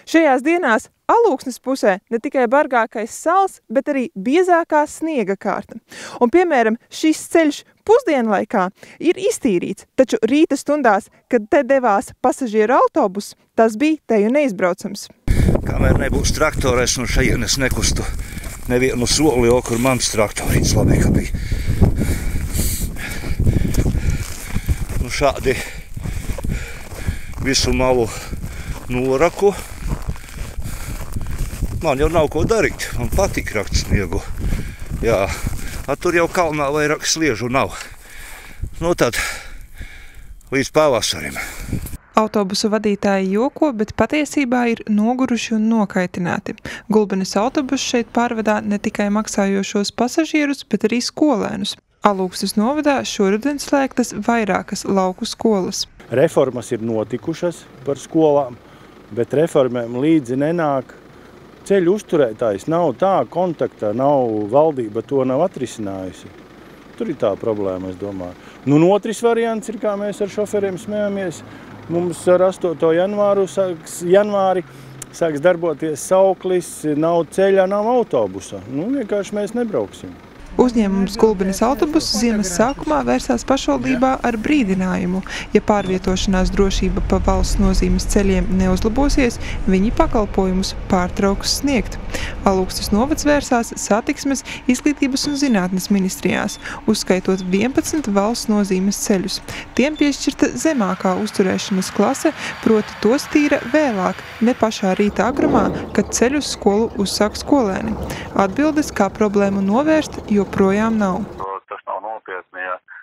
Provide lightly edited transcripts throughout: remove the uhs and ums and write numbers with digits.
Šajās dienās Alūksnes pusē ne tikai bargākais sals, bet arī biezākā sniega kārta. Un, piemēram, šis ceļš pusdienlaikā ir iztīrīts, taču rīta stundās, kad te devās pasažieru autobus, tas bija teju neizbraucams. Kamēr nebūs traktorais no šajienes nekustu nevienu soli, jo kur mans traktorīts labi, ka bija. Nu šādi visu malu noraku. Man jau nav ko darīt, man patīk rakt sniegu. Jā, tur jau kalnā vairāk sliežu nav. Nu tad līdz pavasarim. Autobusu vadītāji joko, bet patiesībā ir noguruši un nokaitināti. Gulbenes autobus šeit pārvadā ne tikai maksājošos pasažierus, bet arī skolēnus. Alūksnes novadā šoruden slēgtas vairākas lauku skolas. Reformas ir notikušas par skolām, bet reformēm līdzi nenāk ceļu uzturētājs. Nav tā kontakta, nav valdība to nav atrisinājusi. Tur ir tā problēma, es domāju. Nu, un otrs variants ir, kā mēs ar šoferiem smējamies. Mums ar 8. janvāri sāks darboties sauklis, nav ceļa, nav autobusa. Nu, vienkārši mēs nebrauksim. Uzņēmums Gulbenes autobus ziemas sākumā vērsās pašvaldībā ar brīdinājumu. Ja pārvietošanās drošība pa valsts nozīmes ceļiem neuzlabosies, viņi pakalpojumus pārtrauks sniegt. Alūksnes novads vērsās Satiksmes, Izglītības un zinātnes ministrijās, uzskaitot 11 valsts nozīmes ceļus. Tiem piešķirta zemākā uzturēšanas klase, proti tos tīra vēlāk, ne pašā rīta agrumā, kad ceļu uz skolu uzsāk skolēni. Atbildes, kā problēmu novērst, joprojām nav. Tas nav nopietni,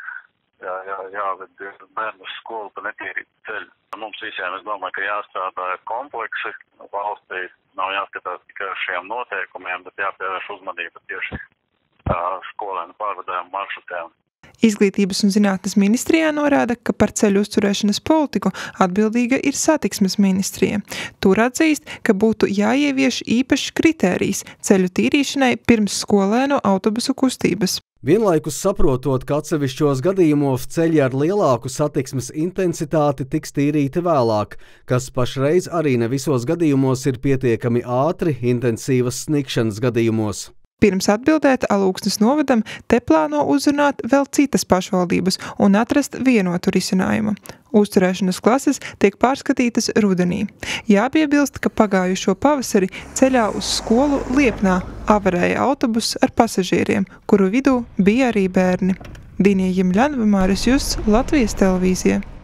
jāved bērnu uz skolu pa netīrītu ceļu. Mums visiem, es domāju, ka jāstrādā kompleksi. Valstī nav jāskatās tikai ar šiem noteikumiem, bet jāpievērš uzmanība tieši skolēnu pārvadājumu maršrutiem. Izglītības un zinātnes ministrijā norāda, ka par ceļu uzturēšanas politiku atbildīga ir Satiksmes ministrija. Tur atzīst, ka būtu jāievieš īpašs kritērijs ceļu tīrīšanai pirms skolēnu autobusu kustības. Vienlaikus saprotot, ka atsevišķos gadījumos ceļi ar lielāku satiksmes intensitāti tiks tīrīti vēlāk, kas pašreiz arī ne visos gadījumos ir pietiekami ātri intensīvas sniegšanas gadījumos. Pirms atbildēt Alūksnes novadam, te plāno uzrunāt vēl citas pašvaldības un atrast vienotu risinājumu. Uzturēšanas klases tiek pārskatītas rudenī. Jāpiebilst, ka pagājušo pavasari ceļā uz skolu Liepnā avarēja autobus ar pasažieriem, kuru vidū bija arī bērni. Dinija Jimļanova, Māris Justs, Latvijas televīzija.